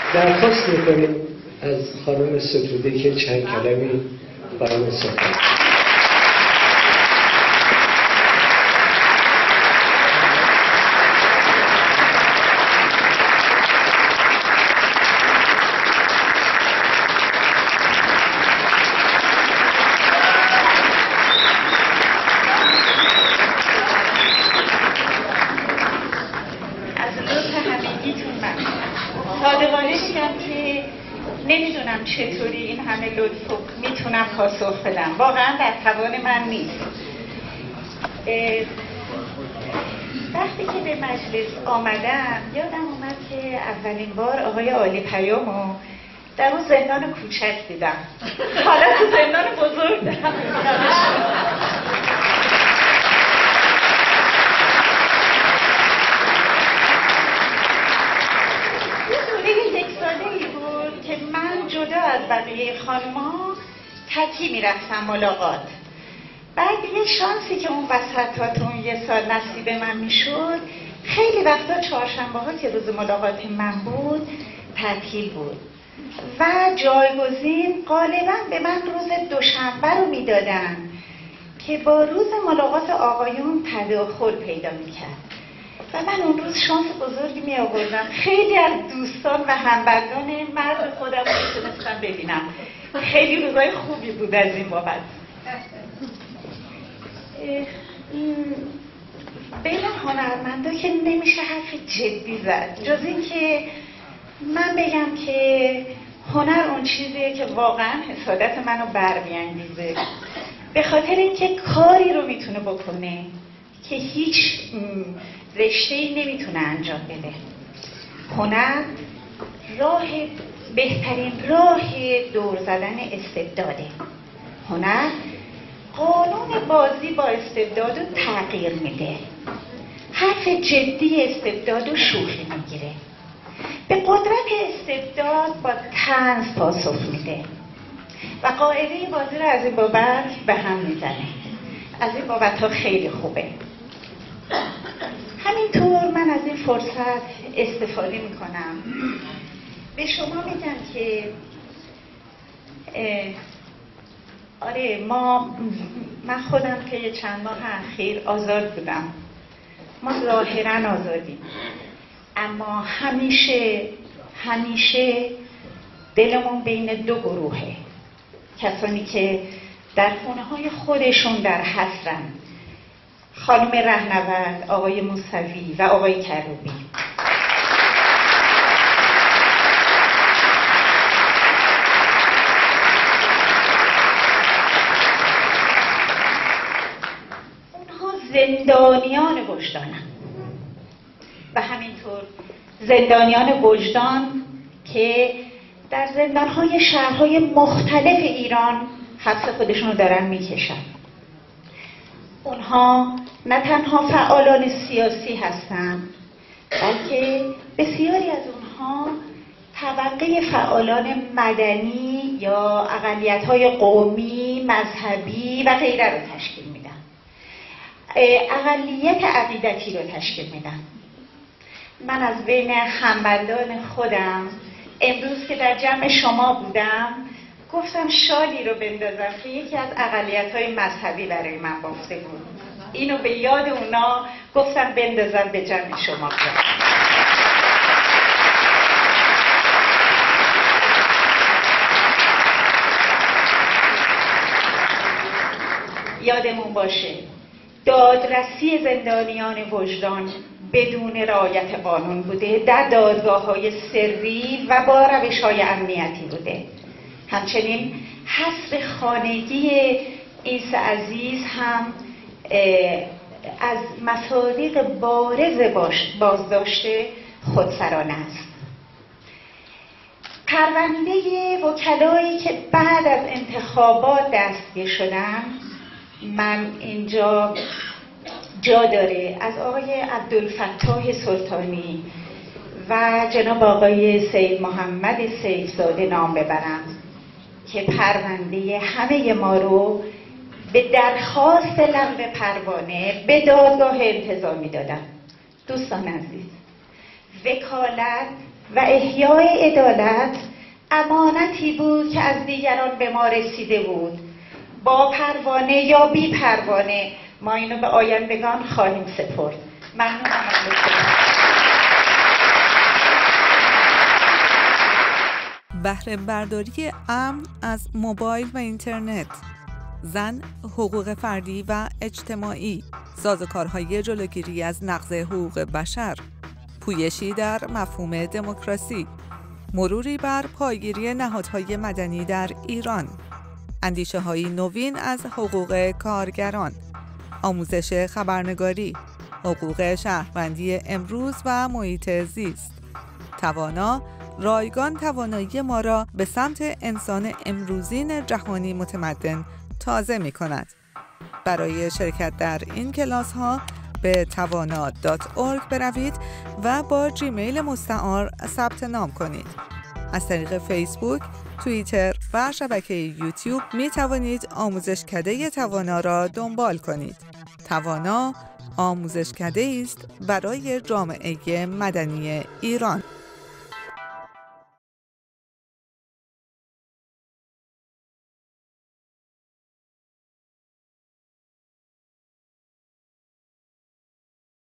درخواست میکنیم از خانم ستوده که چند کلمی برای صحبت. نمیدونم چطوری این همه لطف میتونم پاسخ بدم، واقعا در توان من نیست. وقتی که به مجلس آمدم یادم اومد که اولین بار آقای عالی پیامو در اون زندان کوچک دیدم، حالا تو زندان بزرگ دارم. که من جدا از بقیه خانم‌ها تکی میرفتم ملاقات. بعد یه شانسی که اون وسطاتون یه سال نصیب من میشد، خیلی وقتا چهارشنبه‌ها که روز ملاقات من بود تعطیل بود و جایگزین غالبا به من روز دوشنبه رو میدادن که با روز ملاقات آقایون تداخل پیدا میکرد و من اون روز شانس بزرگی می آوردم. خیلی از دوستان و همبندان مرد خودم رو میتونستم ببینم. خیلی روزای خوبی بود از این بابت. بین هنرمندا که نمیشه حرف جدی زد، جز این که من بگم که هنر اون چیزیه که واقعا حسادت منو برمی‌انگیزه، به خاطر اینکه کاری رو میتونه بکنه که هیچ رشته‌ای نمیتونه انجام بده. هنر بهترین راه دور زدن استبداده. هنر قانون بازی با استبداد رو تغییر میده، حرف جدی استبداد رو شوخی میگیره، به قدرت استبداد با طنز پاسخ میده و قاعده بازی رو از این بابت به هم میزنه. از این بابت ها خیلی خوبه. همینطور من از این فرصت استفاده میکنم به شما میگم که آره من خودم که یه چند ماه اخیر آزاد بودم، ما ظاهرا آزادیم، اما همیشه دلمون بین دو گروهه، کسانی که در خونه های خودشون در حسرن، خانم رهنورد، آقای موسوی و آقای کروبی. اونها زندانیان وجدانن و همینطور زندانیان وجدان که در زندانهای شهرهای مختلف ایران حبس خودشون رو دارن میکشن. اونها نه تنها فعالان سیاسی هستند، بلکه بسیاری از اونها طبقه فعالان مدنی یا اقلیت‌های قومی، مذهبی و غیره رو تشکیل میدن. اقلیت عقیدتی رو تشکیل میدن. من از بین همبندان خودم امروز که در جمع شما بودم گفتم شالی رو بندازم که یکی از اقلیت‌های مذهبی برای من بافته بود. اینو به یاد اونا گفتم بندازم به جمع شما. یادمون باشه دادرسی زندانیان وجدان بدون رعایت قانون بوده، در دادگاه‌های سری و با روش‌های امنیتی بوده. همچنین حصر خانگی عیسی عزیز هم از مصادیق بارز بازداشته خودسرانه است. پرونده وکلایی که بعد از انتخابات دستگیر شدن، من اینجا جا داره از آقای عبدالفتاح سلطانی و جناب آقای سید محمد سیفزاده نام ببرم که پرونده همه ما رو به درخواست لغو پروانه به دادگاه انتظامی دادن. دوستان عزیز، وکالت و احیای عدالت امانتی بود که از دیگران به ما رسیده بود. با پروانه یا بی پروانه ما اینو به آیندگان خواهیم سپرد. ممنونم از بهره برداری امن از موبایل و اینترنت، زن، حقوق فردی و اجتماعی، سازوکارهای جلوگیری از نقض حقوق بشر، پویشی در مفهوم دموکراسی، مروری بر پایگیری نهادهای مدنی در ایران، اندیشه‌های نوین از حقوق کارگران، آموزش خبرنگاری، حقوق شهروندی امروز و محیط زیست. توانا رایگان توانایی ما را به سمت انسان امروزین جهانی متمدن تازه می کند. برای شرکت در این کلاس ها به tawana.org بروید و با جیمیل مستعار ثبت نام کنید. از طریق فیسبوک، توییتر و شبکه یوتیوب می توانید آموزشکده توانا را دنبال کنید. توانا آموزشکده است برای جامعه مدنی ایران.